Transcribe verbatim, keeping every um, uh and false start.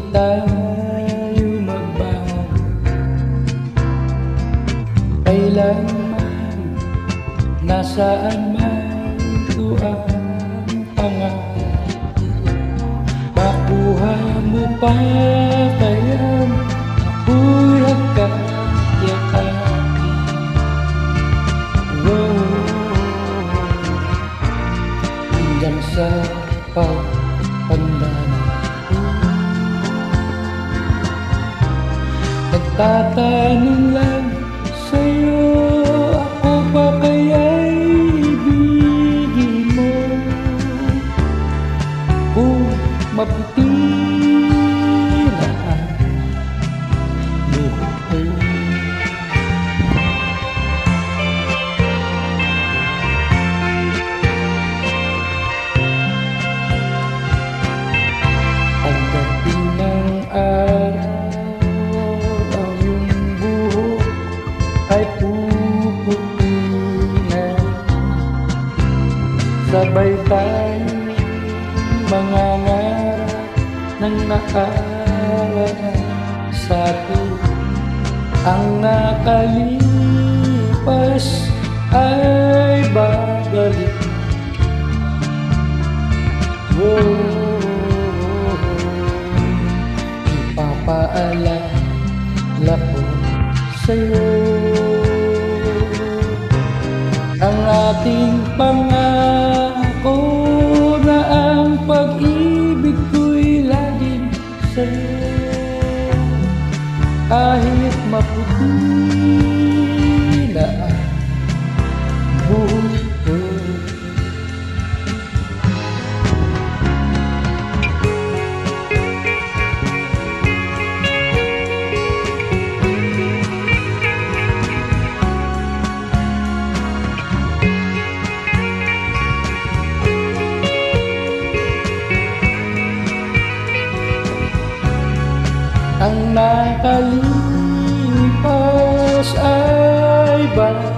tayo magbago, kailanman nasaan man ito ang pangarap. Makuha mo pa kayang ako'y hagkat-yakapin. Oh, hanggang sa pagtanda natin, nagtatanong lang sa'yo, ako pa kaya'y ibigin mo? Kung maputi na ang buhok ko, pagdating ng araw, ang iyong buhok ay puputi na. Sabay tayo mangangarap ng nakaraan sa atin. Ang nakalipas ay babalik. Oh, ipapaalala ko sa'yo ang ating pangako na ang pag-ibig ko'y laging sa'yo. Kahit maputi na ang buhok ko, ang nakalipas ay ba